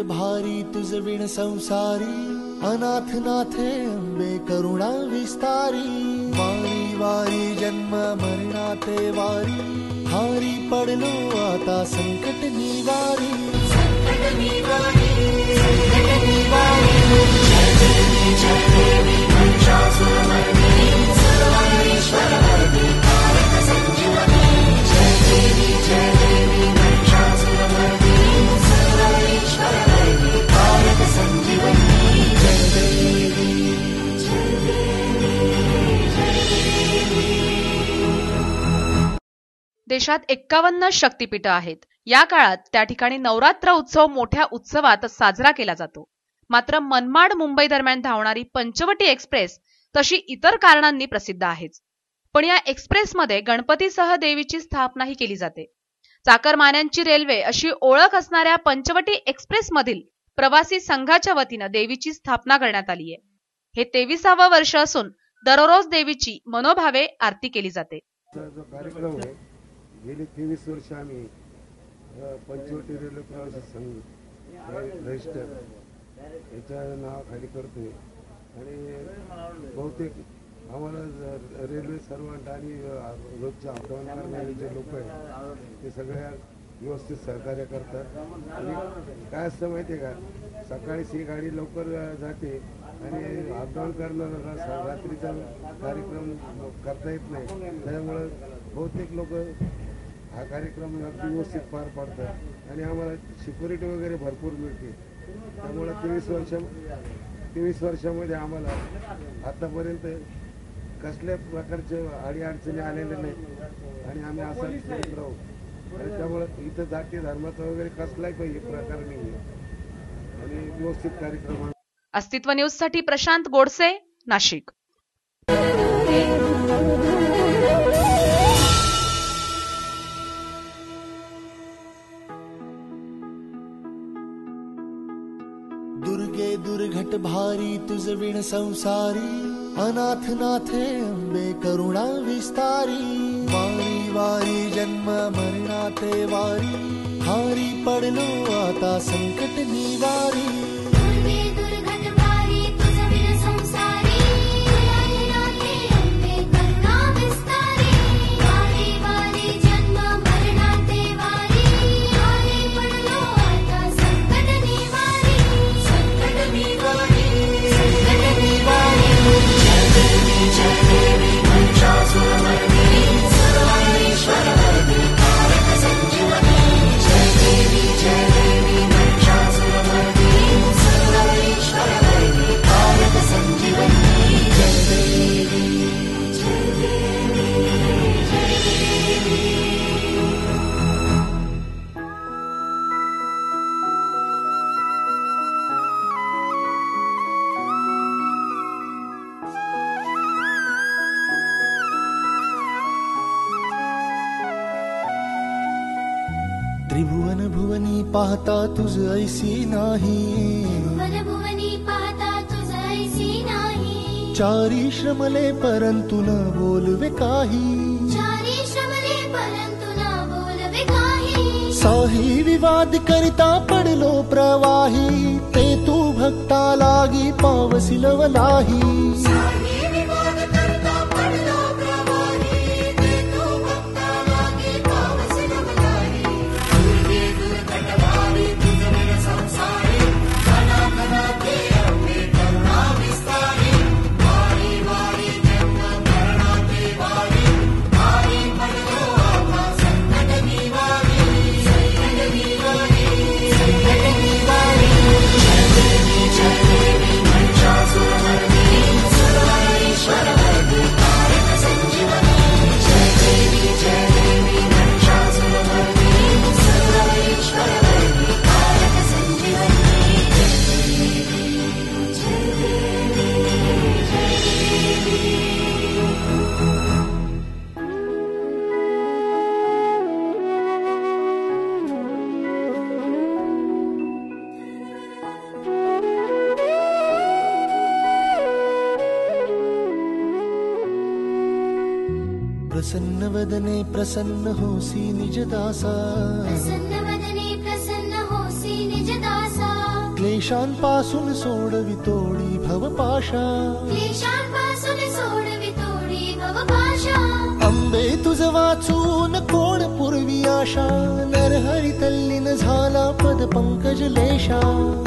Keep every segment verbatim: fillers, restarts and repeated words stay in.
भारी तुझ विण संसारी, अनाथ नाथे अंबे करुणा विस्तारी. वारी वारी जन्म मरणाते वारी, हारी पडलो आता संकट निवारी. संकट निवारी, संकट निवारी. जय देवी जय देवी महिषासुरमर्दिनी, सर्वेश्वरमर्दिनी कारक संजीवनी. जय देवी जय देवी महिषासुरमर्दिनी, सर्वेश्वरमर्दिनी कारक संजीवनी. जय देवी जय देवी जय देवी. देशात एक्कावन्न शक्तिपीठ आहेत. या काळात त्या ठिकाणी नवरात्र उत्सव मोठ्या उत्सवात साजरा केला जातो. मात्र मनमाड मुंबई दरम्यान धावणारी पंचवटी एक्सप्रेस तशी इतर कारणांनी प्रसिद्ध आहेच. पण या एक्सप्रेसमध्ये गणपतीसह देवीची स्थापनाही केली जाते. चाकरमान्यांची रेल्वे अशी ओळख असणाऱ्या पंचवटी एक्सप्रेस मधील प्रवासी संघाच्या वतीनं देवीची स्थापना करण्यात आली आहे. हे तेविसावं वर्ष असून दररोज देवीची मनोभावे आरती केली जाते. कार्यक्रम आहे. गेली तेवीस वर्ष आम्ही पंचवटी रेल्वे प्रवासी संघ रजिस्टर याच्या नावाखाली करतोय आणि बहुतेक आम्हाला रेल्वे सर्वंट आणि रोजच्या अपडाऊन करणारे जे लोक आहेत ते सगळ्या व्यवस्थित सहकार्य करतात. आणि काय असतं माहिती आहे का, सकाळी ही गाडी लवकर जाते आणि अपडाऊन करणारा रात्रीचा कार्यक्रम करता येत नाही. त्यामुळं बहुतेक लोक हा कार्यक्रम अगदी व्यवस्थित पार पाडतात आणि आम्हाला सिक्युरिटी वगैरे भरपूर मिळते. त्यामुळे तेवीस वर्ष तेवीस वर्षामध्ये आम्हाला आतापर्यंत कसल्या प्रकारचे अडीअडचणी आलेल्या नाहीत आणि आम्ही असाच करत राहू. आणि त्यामुळे इथं जाती धर्माचा वगैरे कसलाही काही प्रकार नाही आहे आणि व्यवस्थित कार्यक्रम. अस्तित्व न्यूज साठी प्रशांत गोडसे, नाशिक. दुर्गे दुर्घट भारी तुझ विण संसारी, अनाथ नाथे अंबे करुणा विस्तारी. वारी वारी जन्म मरणाते वारी, हारी पडलो आता संकट निवारी. त्रिभुवन भुवनी पाहता तुझ ऐसी नाही, त्रिभुवन भुवनी पाहता तुझ ऐसी नाही. चारी श्रमले परंतु न बोलवे काही, चारी श्रमले परंतु न बोलवे काही. साही विवाद करिता पडलो प्रवाही, ते तू भक्ता लागी पावसी लवलाही. प्रसन्न वदने प्रसन्न होसी निज दासा, प्रसन्न वदने प्रसन्न होसी निज दासा. क्लेशांपासून सोडवी तोडी भवपाशा. क्लेशांपासून सोडवी तोडी भवपाशा. अंबे तुझ वाचून कोण पूर्वी आशा. नरहरी तल्लीन झाला पद पंकज लेशा.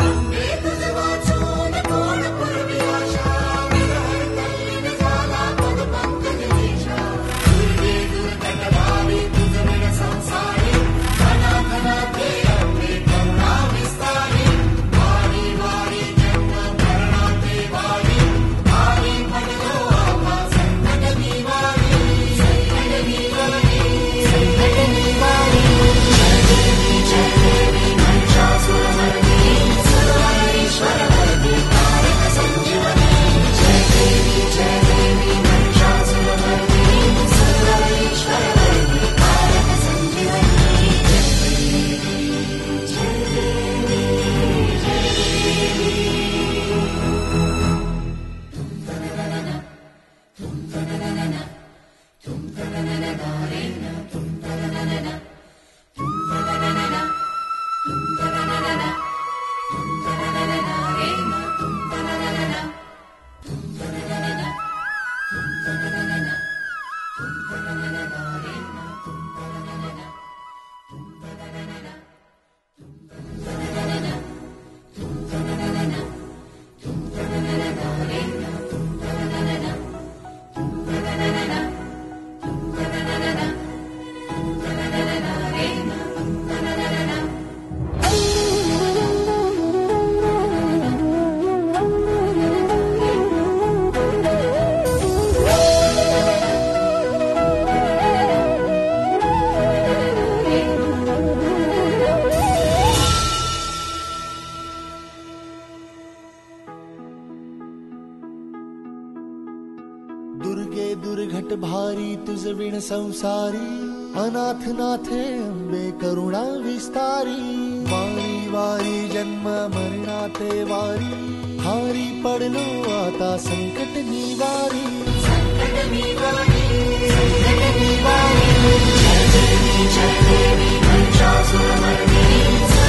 दुर्गे दुर्घट भारी तुझ विण संसारी. अनाथ नाथे अंबे करुणा विस्तारी. वारी वारी जन्म मरणाते वारी. हारी पडलो आता संकट निवारी. संकट निवारी, संकट निवारी. जय देवी जय देवी महिषासुरमर्दिनी.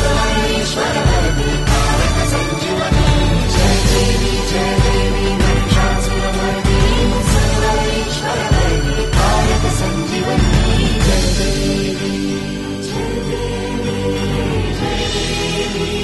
सर्वेश्वरवरदे कारक संजीवनी. जय देवी जय देवी महिषासुरमर्दिनी. सर्वेश्वरवरदे कारक संजीवनी. जय देवी जय देवी जय देवी.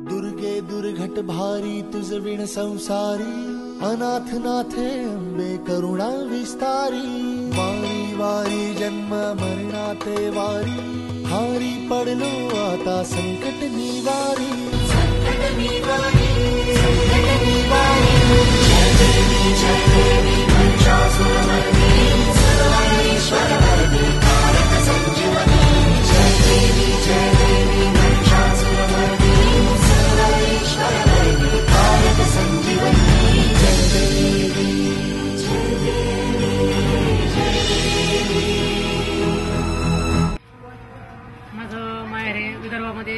दुर्गे दुर्घट भारी तुझ विण संसारी, अनाथ नाथे अंबे करुणा विस्तारी. वारी वारी जन्म मरणाते वारी, हारी पडलो आता संकट निवारी. संकट निवारी, संकट निवारी. जय देवी जय देवी महिषासुरमर्दिनी, सर्वेश्वरवरदी कारक संजीवनी. जय देवी जय देवी महिषासुरमर्दिनी, सर्वेश्वरवरदी कारक संजीवनी. जय देवी जय देवी जय देवी. माझं माहेर आहे विदर्भामध्ये,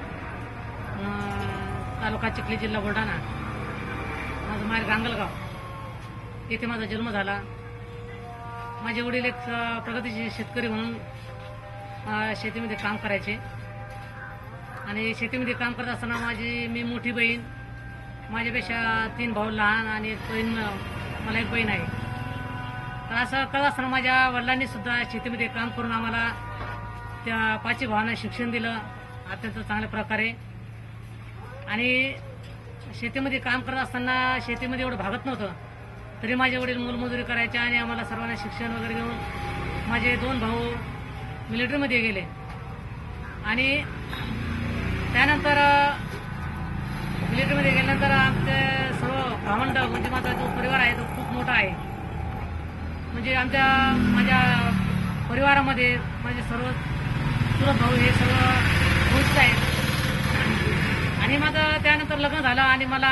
तालुका चिखली, जिल्हा बुलढाणा. माझं माहेर गांगलगाव, येथे माझा जन्म झाला. माझे वडील एक प्रगतीशील शेतकरी म्हणून अ, शेतीमध्ये काम करायचे. आणि शेतीमध्ये काम करत असताना माझी मी मोठी बहीण, माझ्यापेक्षा तीन भाऊ लहान आणि एक बहीण, मला एक बहीण आहे. तर असं करत असताना माझ्या वडिलांनी सुद्धा शेतीमध्ये काम करून आम्हाला त्या पाचही भावांना शिक्षण दिलं अत्यंत चांगल्या प्रकारे. आणि शेतीमध्ये काम करत असताना शेतीमध्ये एवढं भागत नव्हतं, तरी माझे वडील मोलमजुरी करायचे आणि आम्हाला सर्वांना शिक्षण वगैरे देऊन माझे दोन भाऊ मिलिटरीमध्ये गेले. आणि त्यानंतर मिलिटरीमध्ये गेल्यानंतर आमचे सर्व भावंड म्हणजे माझा जो परिवार आहे तो खूप मोठा आहे. म्हणजे आमच्या माझ्या परिवारामध्ये माझे सर्व चुलत भाऊ हे सर्व गोष्ट आहेत. आणि माझं त्यानंतर लग्न झालं आणि मला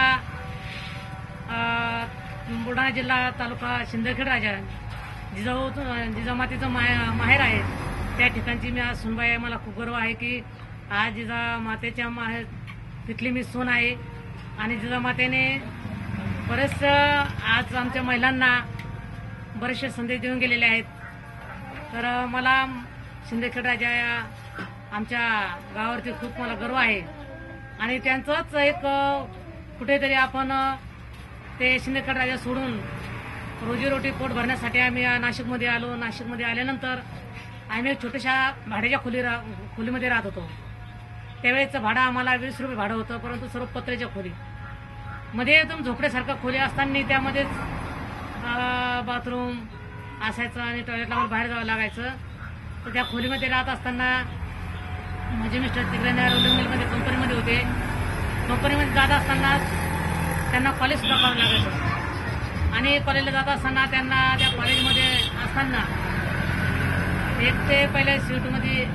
बुलढाणा जिल्हा तालुका शिंदखेड राजा जिजाऊ जिजामातीचं माहेर आहे, त्या ठिकाणची मी आज सुनबाई आहे. मला खूप गर्व आहे की आज जिजामातेच्या माहेर तिथली मी सून आहे. आणि जिजामातेने बरेच आज आमच्या महिलांना बरेचसे संदेश देऊन गेलेले आहेत. तर मला शिंदखेड राजा या आमच्या गावावरती खूप मला गर्व आहे. आणि त्यांचंच एक कुठेतरी आपण ते शिंदखेड राजा सोडून रोजीरोटी पोट भरण्यासाठी आम्ही नाशिकमध्ये आलो. नाशिकमध्ये आल्यानंतर आम्ही एक छोट्याशा भाड्याच्या खोली खोलीमध्ये राहत होतो. त्यावेळेचं भाडं आम्हाला वीस रुपये भाडं होतं, परंतु सर्व पत्र्याच्या खोली मध्ये एकदम झोपड्यासारखं खोली असताना त्यामध्येच बाथरूम असायचं आणि टॉयलेटला मला बाहेर जावं लागायचं. तर त्या खोलीमध्ये राहत असताना माझे मिस्टर तिकडे रोलिंग मिलमध्ये कंपनीमध्ये होते. कंपनीमध्ये जात असताना त्यांना कॉलेज सुद्धा करावं लागायचं. आणि कॉलेजला जात असताना त्यांना त्या कॉलेजमध्ये असताना एक ते पहिल्या सीटमध्ये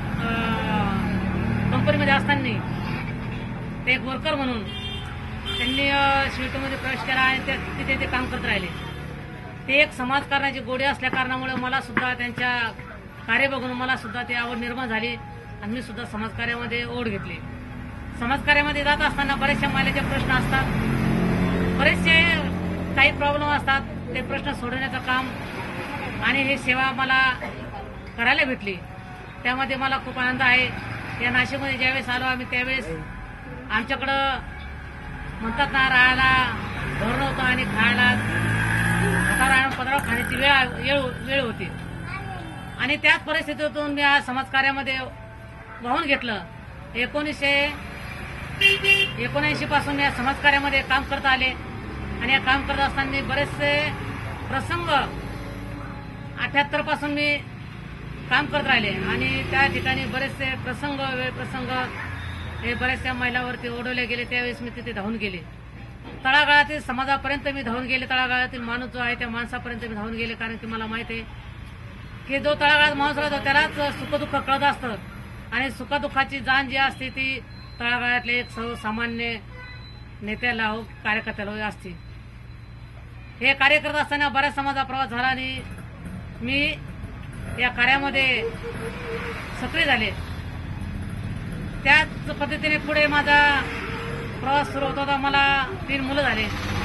कंपनीमध्ये असताना ते एक वर्कर म्हणून त्यांनी सीटमध्ये प्रवेश केला आणि तिथे ते काम करत राहिले. ते एक समाजकारणाची गोडी असल्या कारणामुळे मला सुद्धा त्यांच्या कार्य बघून मला सुद्धा ती आवड निर्माण झाली आणि मी सुद्धा समाजकार्यामध्ये ओढ घेतली. समाजकार्यामध्ये जात असताना बरेचशा महिलेचे प्रश्न असतात, बरेचसे काही प्रॉब्लेम असतात, ते प्रश्न सोडवण्याचं काम आणि ही सेवा मला करायला भेटली. त्यामध्ये मला खूप आनंद आहे. या नाशिकमध्ये ज्यावेळेस आलो आम्ही त्यावेळेस आमच्याकडं म्हणतात ना राहायला घर नव्हतं आणि खायला हातावर आणून पदरावर खाण्याची वेळ वेळ होती. आणि त्याच परिस्थितीतून मी आज समाजकार्यामध्ये वाहून घेतलं. एकोणीसशे एकोणऐंशी पासून मी या समाजकार्यामध्ये काम करत आले आणि या काम करत असताना बरेचसे प्रसंग अठ्याहत्तर पासून मी काम करत राहिले आणि त्या ठिकाणी बरेचसे प्रसंग वेळ प्रसंग हे बऱ्याचशा महिलावरती ओढवले गेले. त्यावेळेस मी तिथे धावून गेले. तळागाळातील समाजापर्यंत मी धावून गेले. तळागाळातील माणूस जो आहे त्या माणसापर्यंत मी धावून गेले. कारण की मला माहिती आहे की जो तळागाळात माणूस राहतो त्यालाच सुखदुःख कळत असतं आणि सुखदुःखाची जाण जी असते ती तळागाळातले एक सर्वसामान्य नेत्याला हो कार्यकर्त्याला हो असते. हे कार्य करत असताना बऱ्याच समाजा प्रवास झाला आणि मी या कार्यामध्ये सक्रिय झाले. त्याच पद्धतीने पुढे माझा प्रवास सुरू होता. मला तीन मुलं झाले.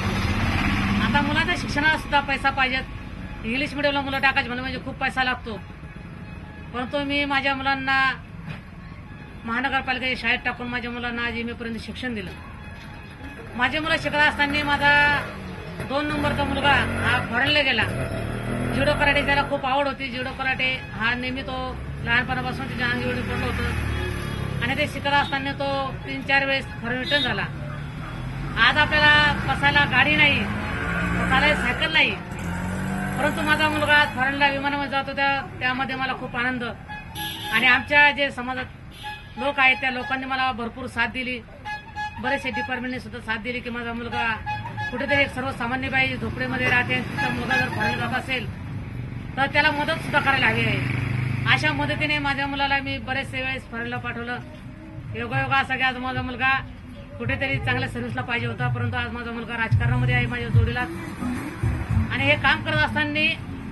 आता मुलांच्या शिक्षणाला सुद्धा पैसा पाहिजेत. इंग्लिश मिडियमला मुलं टाकायचे म्हणून म्हणजे खूप पैसा लागतो. परंतु मी माझ्या मुलांना महानगरपालिकेच्या शाळेत टाकून माझ्या मुलांना आज एम ए पर्यंत शिक्षण दिलं. माझे मुलं शिकत असताना माझा दोन नंबरचा मुलगा हा फॉरेनला गेला. जुडो कराटे त्याला खूप आवड होती. जुडो कराटे हा नेहमी तो लहानपणापासून त्याच्या अंगी एवढी पडलं होतं आणि ते शिकत असताना तो तीन चार वेळेस फॉरेन रिटर्न झाला. आज आपल्याला बसायला गाडी नाही, बसायला सायकल नाही, परंतु माझा मुलगा आज फॉरेनला विमानामध्ये जात होता. त्यामध्ये मला खूप आनंद. आणि आमच्या जे समाजात लोक आहेत त्या लोकांनी मला भरपूर साथ दिली. बरेचसे डिपार्टमेंटने सुद्धा साथ दिली की माझा मुलगा कुठेतरी एक सर्वसामान्य बाई झोपडीमध्ये राहते, तिचा मुलगा जर फॉरेन जात असेल तर त्याला मदत सुद्धा करायला हवी आहे. अशा मदतीने माझ्या मुलाला मी बरेचसे वेळेस फॉरेनला पाठवलं. योगायोगा असा की आज माझा मुलगा कुठेतरी चांगल्या सर्व्हिसला पाहिजे होता, परंतु आज माझा मुलगा राजकारणामध्ये आहे माझ्या जोडीला. आणि हे काम करत असताना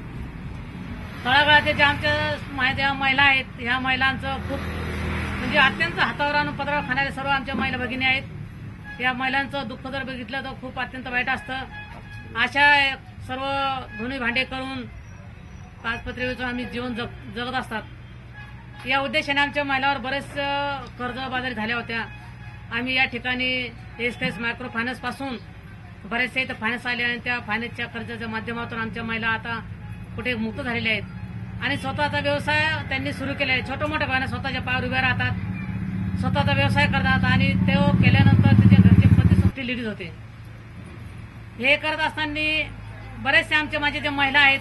तळागाळाचे जे आमच्या ज्या महिला आहेत, ह्या महिलांचं खूप म्हणजे अत्यंत हातावर आणून पदरावर खाणारे सर्व आमच्या महिला भगिनी आहेत. या महिलांचं दुःख जर बघितलं तर खूप अत्यंत वाईट असतं. अशा सर्व धुणी भांडे करून ताजपत्रीचं आम्ही जीवन जग जगत असतात. या उद्देशाने आमच्या महिलावर बरेच कर्जबाजारी झाल्या होत्या. आम्ही या ठिकाणी एस मायक्रो फायनान्स पासून बरेचसे इथं फायनान्स आले आणि त्या फायनान्सच्या कर्जाच्या माध्यमातून आमच्या महिला आता कुठे मुक्त झालेल्या आहेत आणि स्वतःचा व्यवसाय त्यांनी सुरू केला आहे. छोटं मोठं गाणं स्वतःच्या पायावर उभ्या राहतात, स्वतःचा व्यवसाय करतात आणि ते केल्यानंतर त्याच्या घरचे प्रतिसुट्टी लेडीज होते. हे करत असताना बरेचसे आमचे माझे ज्या महिला आहेत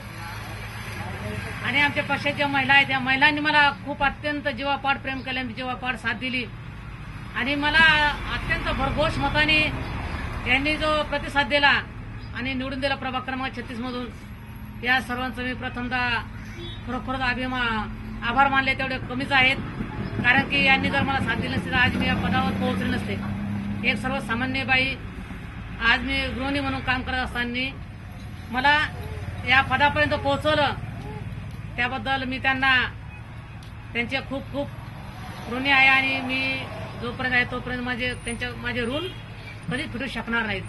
आणि आमच्या पक्षाच्या ज्या महिला आहेत, या महिलांनी मला खूप अत्यंत जीवापाड प्रेम केलं, जीवापाड साथ दिली आणि मला अत्यंत भरघोष मताने यांनी जो प्रतिसाद दिला आणि निवडून दिला प्रभाग क्रमांक छत्तीस मधून, या सर्वांचं मी प्रथमतः खरोखरच अभिमान आभार मानले तेवढे कमीच आहेत. कारण की यांनी जर मला साथ दिली नसती तर आज मी या पदावर पोहोचले नसते. एक सर्वसामान्य बाई आज मी गृहिणी म्हणून काम करत असताना मला या पदापर्यंत पोहोचवलं, त्याबद्दल मी त्यांना त्यांचे खूप खूप ऋणी आहे आणि मी जोपर्यंत आहे तोपर्यंत माझे त्यांच्या माझे ऋण कधीच फिटू शकणार नाहीत.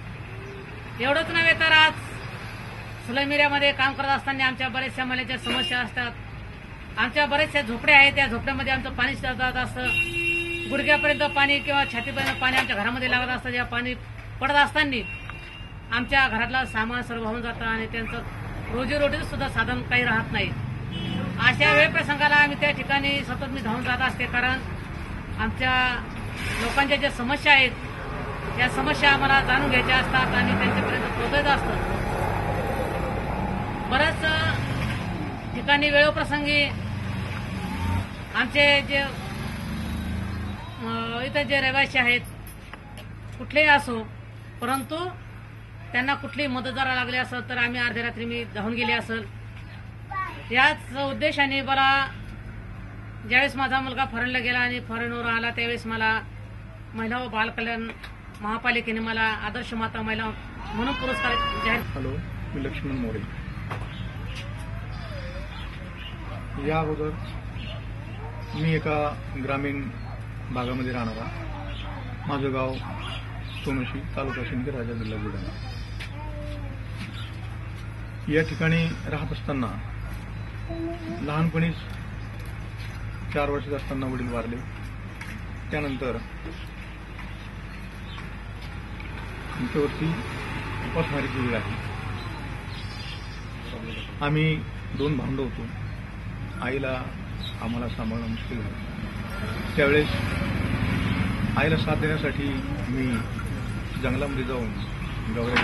एवढंच नव्हे तर आज सुलम एरियामध्ये काम करत असताना आमच्या बऱ्याचशा महिलांच्या समस्या असतात. आमच्या बऱ्याचशा झोपड्या आहेत, त्या झोपड्यामध्ये आमचं पाणी जात असतं, गुडघ्यापर्यंत पाणी किंवा छातीपर्यंत पाणी आमच्या घरामध्ये लागत असतं. जेव्हा पाणी पडत असताना आमच्या घरातलं सामान सर्व वाहून जातं आणि त्यांचं रोजीरोटीचं सुद्धा साधन काही राहत नाही. अशा वेळ प्रसंगाला आम्ही त्या ठिकाणी सतत मी धावून जात असते, कारण आमच्या लोकांच्या ज्या समस्या आहेत या समस्या आम्हाला जाणून घ्यायच्या असतात आणि त्यांच्यापर्यंत पोहोचायचं असतं. बऱ्याच ठिकाणी वेळोप्रसंगी आमचे जे इथं जे रहिवासी आहेत कुठलेही असो, परंतु त्यांना कुठलीही मदत जरा लागली असेल तर आम्ही अर्ध्या रात्री मी धावून गेले असेल. याच उद्देशाने मला ज्यावेळेस माझा मुलगा फॉरेनला गेला आणि फॉरेनवर आला त्यावेळेस मला महिला व बालकल्याण महापालिकेने मला आदर्श माता महिला म्हणून पुरस्कार जाहीर. हॅलो, मी लक्ष्मण मोरे. या अगोदर मी एका ग्रामीण भागामध्ये राहणारा, माझं गाव सोनोशी, तालुका शिंदे, राजा, जिल्हा बुलढाणा. या ठिकाणी राहत असताना लहानपणीच चार वर्षात असताना वडील वारले. त्यानंतर आमच्यावरती उपासमारीची वेळ आहे. आम्ही दोन भावंड होतो. आईला आम्हाला सांभाळणं मुश्किल झालं. त्यावेळेस आईला साथ देण्यासाठी मी जंगलामध्ये जाऊन गवऱ्या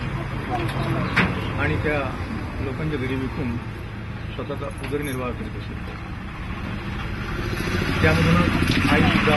आणि त्या लोकांच्या घरी विकून स्वतःचा उदरनिर्वाह करीत असे. त्यामधूनच आईसुद्धा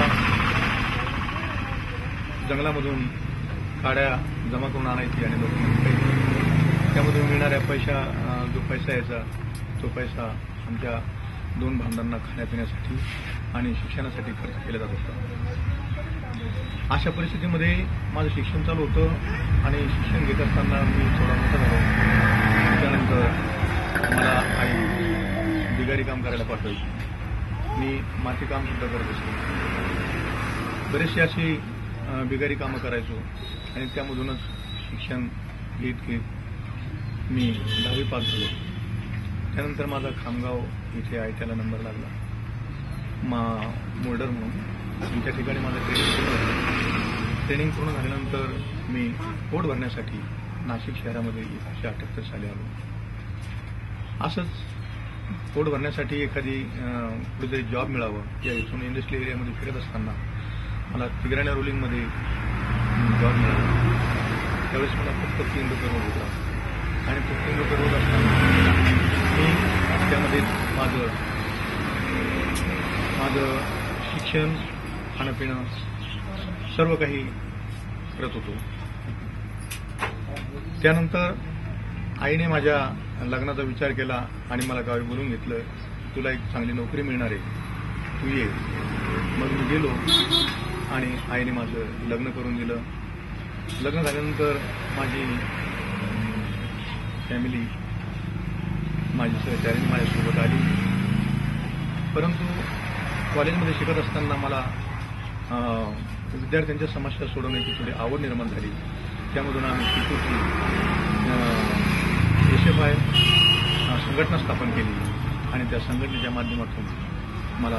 जंगलामधून काड्या जमा करून आणायची आणि लोकांना त्यामधून मिळणाऱ्या पैसा जो पैसा यायचा तो पैसा आमच्या दोन भावंडांना खाण्यापिण्यासाठी आणि शिक्षणासाठी खर्च केला जात होता. अशा परिस्थितीमध्ये माझं शिक्षण चालू होतं आणि शिक्षण घेत असताना मी थोडा मोठा झालो. त्यानंतर मला आई बिगारी काम करायला पाठवायची. मी माती काम सुद्धा करत असतो. बरेचशी अशी बिगारी कामं करायचो आणि त्यामधूनच शिक्षण घेत घेत मी दहावी पास झालो. त्यानंतर माझा खामगाव इथे आहे त्याला नंबर लागला मा मोल्डर म्हणून. त्या ठिकाणी माझं ट्रेनिंग पूर्ण झालं. ट्रेनिंग पूर्ण झाल्यानंतर मी पोट भरण्यासाठी नाशिक शहरामध्ये एकोणीसशे अठ्ठ्याहत्तर साली आलो. असंच पोट भरण्यासाठी एखादी अं, कुठेतरी जॉब मिळावं या इथून इंडस्ट्रियल एरियामध्ये फिरत असताना मला तिगराण्या रोलिंगमध्ये जॉब मिळाला. त्यावेळेस मला फक्त तीन रुपये रोज होता आणि तो तीन रुपये रोज असताना मी त्यामध्ये माझं माझं शिक्षण, खाणंपिणं सर्व काही करत होतो. त्यानंतर आईने माझ्या लग्नाचा विचार केला आणि मला गावी बोलून घेतलं, तुला एक चांगली नोकरी मिळणार आहे, तू ये. मग मी गेलो आणि आईने माझं लग्न करून दिलं. लग्न झाल्यानंतर माझी फॅमिली, माझी सहचारी माझ्यासोबत आली. परंतु कॉलेजमध्ये शिकत असताना मला विद्यार्थ्यांच्या समस्या सोडवण्याची थोडी आवड निर्माण झाली. त्यामधून आम्ही शिकूची एस एफ आय संघटना स्थापन केली आणि त्या संघटनेच्या माध्यमातून मला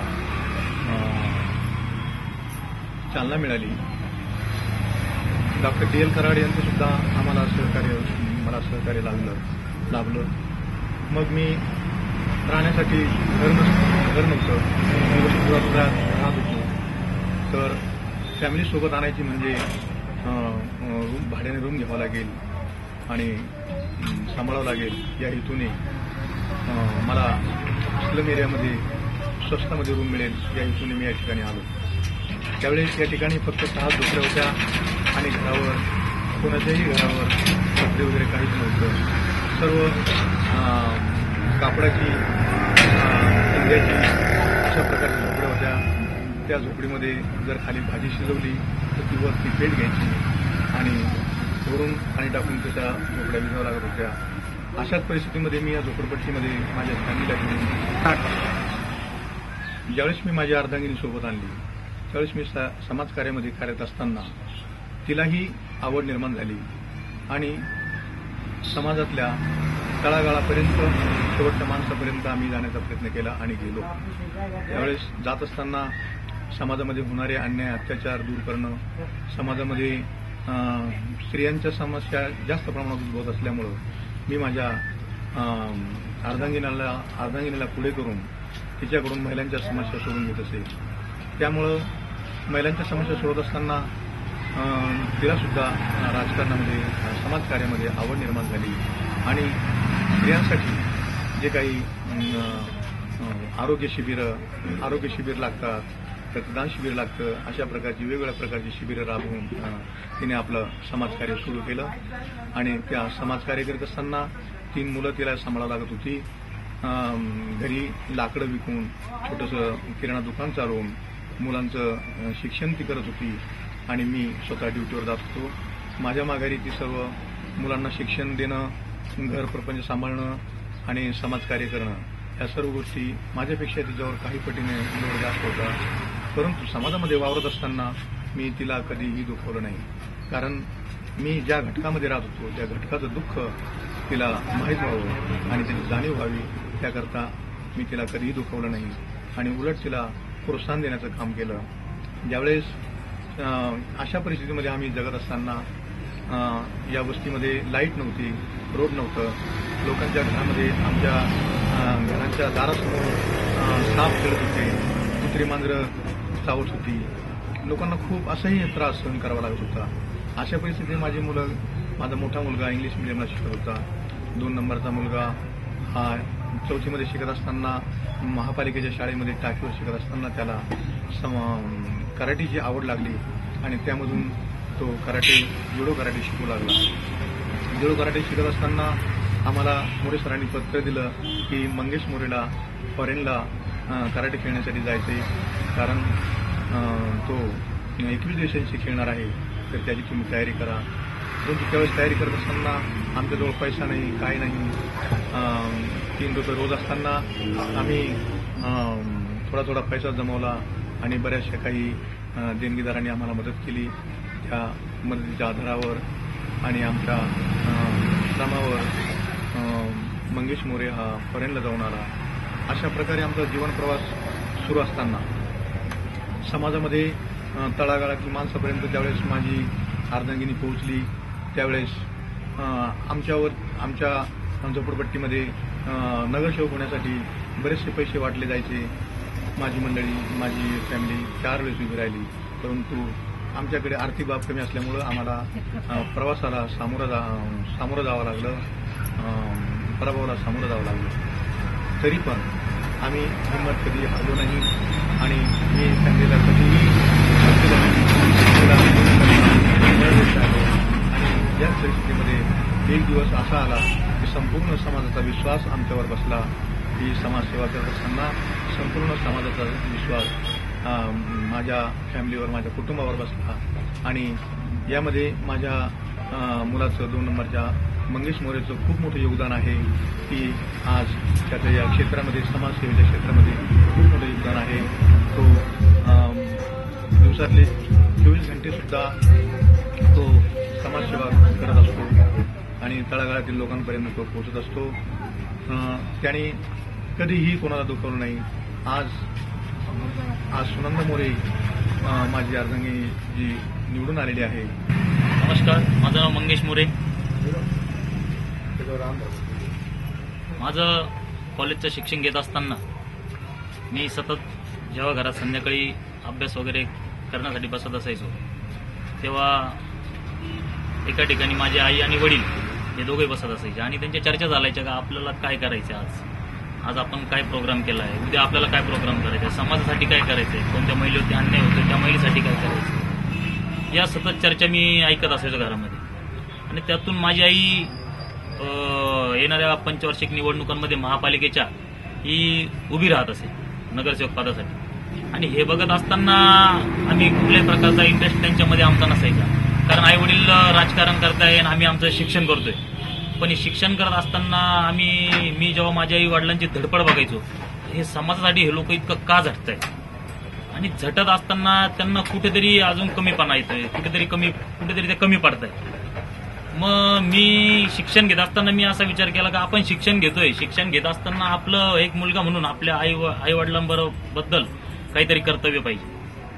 चालना मिळाली. डॉक्टर डी एल कराड यांचं सुद्धा आम्हाला सहकार्य मला सहकार्य लागलं लाभलं. मग मी राहण्यासाठी घर नसतं घर नव्हतं राहत होतो. तर फॅमिलीसोबत आणायची म्हणजे रूम भाड्याने रूम घ्यावा लागेल आणि सांभाळावं लागेल या हेतूने मला स्लम एरियामध्ये स्वस्तामध्ये रूम मिळेल या हेतूने मी या ठिकाणी आलो. त्यावेळेस या ठिकाणी फक्त सहा झोपड्या होत्या आणि घरावर कोणाच्याही घरावर छत्री वगैरे काहीच नव्हतं. सर्व कापडाची इंद्याची अशा प्रकारच्या झोपड्या होत्या. त्या झोपडीमध्ये जर खाली भाजी शिजवली तर ती वरती पेट घ्यायची आणि वरून पाणी टाकून त्याच्या झोपड्या भिजाव्या लागत होत्या. अशाच परिस्थितीमध्ये मी या झोपडपट्टीमध्ये माझ्या फॅमिलीला घेऊन ज्यावेळेस मी माझ्या अर्धांगिनीसोबत आणली त्यावेळेस मी समाजकार्यामध्ये कार्यरत असताना तिलाही आवड निर्माण झाली आणि समाजातल्या तळागाळापर्यंत शेवटच्या माणसापर्यंत आम्ही जाण्याचा प्रयत्न केला आणि गेलो. त्यावेळेस जात असताना समाजामध्ये होणारे अन्याय अत्याचार दूर करणं, समाजामध्ये स्त्रियांच्या समस्या जास्त प्रमाणात उद्भवत असल्यामुळं मी माझ्या अर्धांगिनीला अर्धांगिनीला पुढे करून तिच्याकडून महिलांच्या समस्या सोडून घेत असे. त्यामुळं महिलांच्या समस्या सोडत असताना तिला सुद्धा राजकारणामध्ये समाजकार्यामध्ये आवड निर्माण झाली आणि स्त्रियांसाठी जे काही आरोग्य शिबिरं आरोग्य शिबिर लागतात, रक्तदान शिबिर लागतं, अशा प्रकारची वेगवेगळ्या प्रकारची शिबिरं राबवून तिने आपलं समाजकार्य सुरू केलं आणि त्या समाजकार्य करीत असताना तीन मुलं तिला सांभाळावं लागत होती. घरी लाकडं विकून छोटंसं किराणा दुकान चालवून मुलांचं शिक्षण ती करत होती आणि मी स्वतः ड्युटीवर जात होतो. माझ्या माघारी ती सर्व मुलांना शिक्षण देणं, घर प्रपंच सांभाळणं आणि समाजकार्य करणं या सर्व गोष्टी माझ्यापेक्षा तिच्यावर काही पटीने लोड जास्त होता. परंतु समाजामध्ये वावरत असताना मी तिला कधीही दुखवलं नाही, कारण मी ज्या घटकामध्ये राहत होतो त्या घटकाचं दुःख तिला माहीत व्हावं आणि त्याची जाणीव व्हावी त्याकरता मी तिला कधीही दुखवलं नाही आणि उलट तिला प्रोत्साहन देण्याचं काम केलं. ज्यावेळेस अशा परिस्थितीमध्ये आम्ही जगत असताना या वस्तीमध्ये लाईट नव्हती, रोड नव्हतं, लोकांच्या घरामध्ये आमच्या घराच्या दारासमोर साप खेळत होते, कुत्री मांजरं चावत होती, लोकांना खूप असाही त्रास सहन करावा लागत होता. अशा परिस्थितीत माझी मुलं माझा मोठा मुलगा इंग्लिश मिडियमला शिकत होता, दोन नंबरचा मुलगा हा चौथीमध्ये शिकत असताना महापालिकेच्या शाळेमध्ये टाकीवर शिकत असताना त्याला कराटेची आवड लागली आणि त्यामधून तो कराटे जुडो कराटे शिकू लागला. जुडो कराटे शिकत असताना आम्हाला मोरे सरांनी पत्र दिलं की मंगेश मोरेला फॉरेनला कराटे खेळण्यासाठी जायचे, कारण तो एकवीस देशांशी खेळणार आहे, तर त्याची तुम्ही तयारी करा. परंतु त्यावेळेस तयारी करत असताना आमच्याजवळ पैसा नाही, काय नाही. तीन रुपये रोज असताना आम्ही थोडा थोडा पैसा जमवला आणि बऱ्याचशा काही देणगीदारांनी आम्हाला मदत केली. त्या मदतीच्या आधारावर आणि आमच्या श्रमावर मंगेश मोरे हा फॉरेनला जाऊन आला. अशा प्रकारे आमचा जीवन प्रवास सुरू असताना समाजामध्ये तळागाळातील माणसापर्यंत ज्यावेळेस माझी अर्धांगिनी पोहोचली त्यावेळेस आमच्यावर आमच्या झोपडपट्टीमध्ये नगरसेवक होण्यासाठी बरेचसे पैसे वाटले जायचे. माझी मंडळी, माझी फॅमिली चार वेळेस उभी राहिली, परंतु आमच्याकडे आर्थिक बाब कमी असल्यामुळं आम्हाला प्रवासाला सामोरं जा सामोरं जावं लागलं, पराभवाला सामोरं जावं लागलं. तरी पण आम्ही हिंमत कधी हरलो नाही आणि मी फॅमिलीला कधीही आणि याच परिस्थितीमध्ये एक दिवस असा आला की संपूर्ण समाजाचा विश्वास आमच्यावर बसला. ही समाजसेवा करत असताना संपूर्ण समाजाचा विश्वास माझ्या फॅमिलीवर, माझ्या कुटुंबावर बसला आणि यामध्ये माझ्या मुलाचं दोन नंबरच्या मंगेश मोरेचं खूप मोठं योगदान आहे की आज त्याच्या या क्षेत्रामध्ये, समाजसेवेच्या क्षेत्रामध्ये खूप मोठं योगदान आहे. तो दिवसातले चोवीस घंटे सुद्धा तो समाजसेवा करत असतो आणि तळागाळातील लोकांपर्यंत तो पोहोचत असतो. त्याने कधीही कोणाला दुखवलं नाही. आज आज सुनंदा मोरे माझी अर्धांगी जी निवडून आलेली आहे. नमस्कार, माझं नाव मंगेश मोरे. माझं कॉलेजचं शिक्षण घेत असताना मी सतत जेव्हा घरात संध्याकाळी अभ्यास वगैरे करण्यासाठी बसत असायचो तेव्हा एका ठिकाणी माझी आई आणि वडील हे दोघे बसत असायचे आणि त्यांच्या चर्चा चालायच्या का आपल्याला काय करायचं, आज आज आपण काय प्रोग्राम केला आहे, उद्या आपल्याला काय प्रोग्राम करायचा आहे, समाजासाठी काय करायचं आहे, कोणत्या महिलेवरती अन्याय होतो त्या महिलेसाठी काय करायचं, या सतत चर्चा मी ऐकत असायचो घरामध्ये. आणि त्यातून माझी आई येणाऱ्या पंचवार्षिक निवडणुकांमध्ये महापालिकेच्या ही उभी राहत असे नगरसेवक पदासाठी. आणि हे बघत असताना आम्ही कुठल्याही प्रकारचा इंटरेस्ट त्यांच्यामध्ये आमचा नसायचा, कारण आई वडील राजकारण करताय आणि आम्ही आमचं शिक्षण करतोय. पण हे शिक्षण करत असताना आम्ही मी जेव्हा माझ्या आई वडिलांची धडपड बघायचो, हे समाजासाठी हे लोक इतकं का झटतायत आणि झटत असताना त्यांना कुठेतरी अजून कमीपणा येतोय, कुठेतरी कमी कुठेतरी ते कमी पडताय. मग मी शिक्षण घेत असताना मी असा विचार केला की आपण शिक्षण घेतोय, शिक्षण घेत असताना आपलं एक मुलगा म्हणून आपल्या आई आई वडिलांबद्दल काहीतरी कर्तव्य पाहिजे.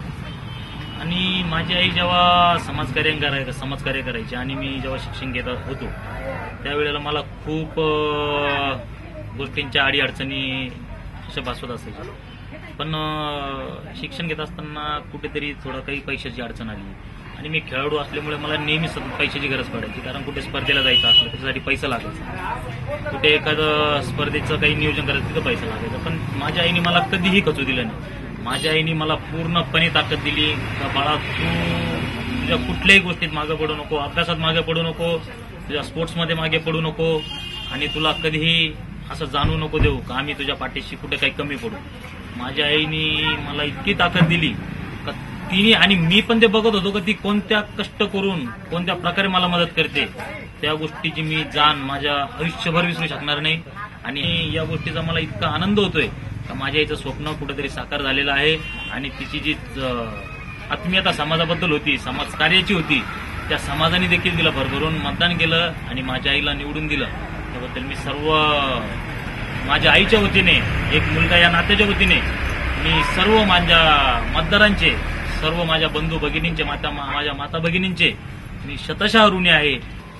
आणि माझी आई जेव्हा समाजकार्य करायचं समाजकार्य करायची आणि मी जेव्हा शिक्षण घेत होतो त्यावेळेला मला खूप गोष्टींच्या अडीअडचणी अशा भासवत असायच्या. पण शिक्षण घेत असताना कुठेतरी थोडं काही पैशाची अडचण आली आणि मी खेळाडू असल्यामुळे मला नेहमी सतत पैशाची गरज पडायची, कारण कुठे स्पर्धेला जायचं असलं त्याच्यासाठी पैसा लागायचा, कुठे एखादं स्पर्धेचं काही नियोजन करायचं तिथं पैसा लागायचा. पण माझ्या आईने मला कधीही खचू दिलं नाही. माझ्या आईने मला पूर्णपणे ताकद दिली का बाळा तू तुझ्या कुठल्याही गोष्टीत मागे पडू नको, अभ्यासात मागे पडू नको, तुझ्या स्पोर्ट्समध्ये मागे पडू नको आणि तुला कधीही असं जाणू नको देऊ का आम्ही तुझ्या पाठीशी कुठे काही कमी पडू. माझ्या आईने मला इतकी ताकद दिली का तिने, आणि मी पण ते बघत होतो का ती कोणत्या कष्ट करून कोणत्या प्रकारे मला मदत करते. त्या गोष्टीची मी जाण माझ्या आयुष्यभर विसरू शकणार नाही. आणि या गोष्टीचा मला इतका आनंद होतोय का माझ्या आईचं स्वप्न कुठेतरी साकार झालेलं आहे आणि तिची जी आत्मीयता समाजाबद्दल होती, समाजकार्याची होती, त्या समाजाने देखील तिला भरभरून मतदान केलं आणि माझ्या आईला निवडून दिलं. त्याबद्दल मी सर्व माझ्या आईच्या वतीने, एक मुलगा या नात्याच्या वतीने मी सर्व माझ्या मतदारांचे, सर्व माझ्या बंधू भगिनींचे, माता माझ्या माता भगिनींचे मी शतशः ऋणी आहे.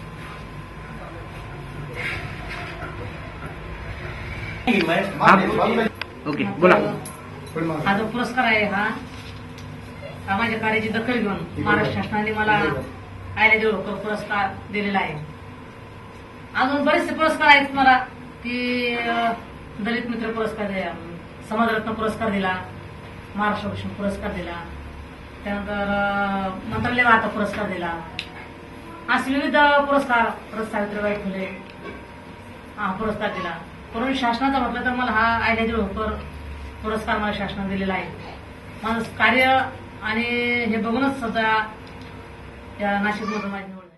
ओके, बोला. हा जो पुरस्कार आहे हा हा माझ्या कार्याची दखल घेऊन महाराष्ट्र शासनाने मला आयला देवकर पुरस्कार दिलेला आहे. अजून बरेचसे पुरस्कार आहेत मला की दलित मित्र पुरस्कार दिला, समाजरत्न पुरस्कार दिला, महाराष्ट्र भूषण पुरस्कार दिला, त्यानंतर मंत्रालय वार्ता पुरस्कार दिला, असे विविध पुरस्कार, परत सावित्रीबाई फुले हा पुरस्कार दिला. परंतु शासनाचा म्हटलं तर मला हा आयला देवकर पुरस्कार मला शासनाने दिलेला आहे. माझं कार्य आणि हे बघूनच सध्या या नाशिकमधून माझी निवड झाली.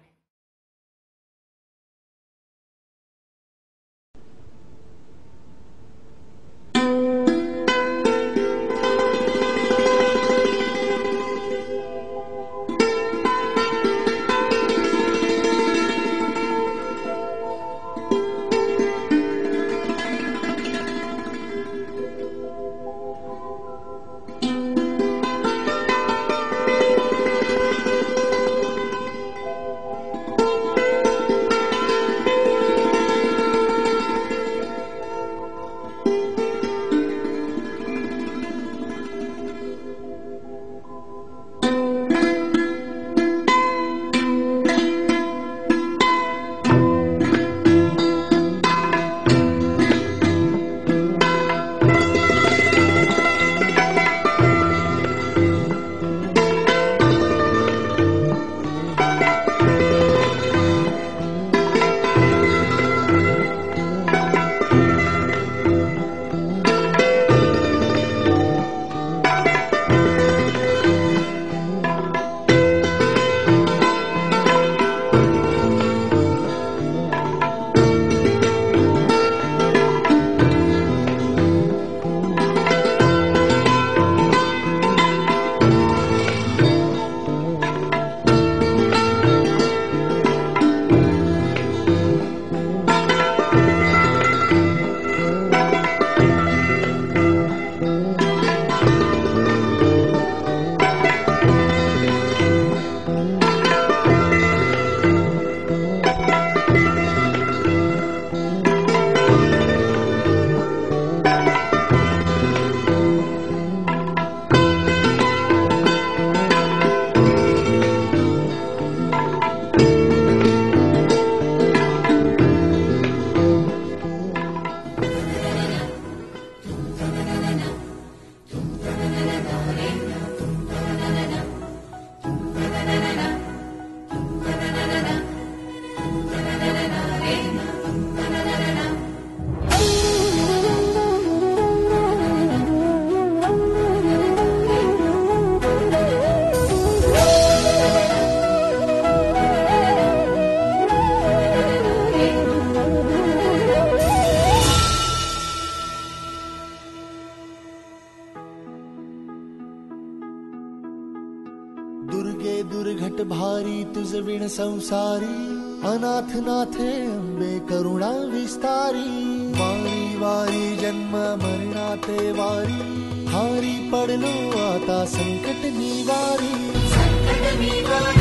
वारी तुझ विण संसारी, अनाथ नाथे अंबे करुणा विस्तारी. वारी वारी जन्म मरणाते वारी, हारी पडलो आता संकट निवारी. संकट निवारी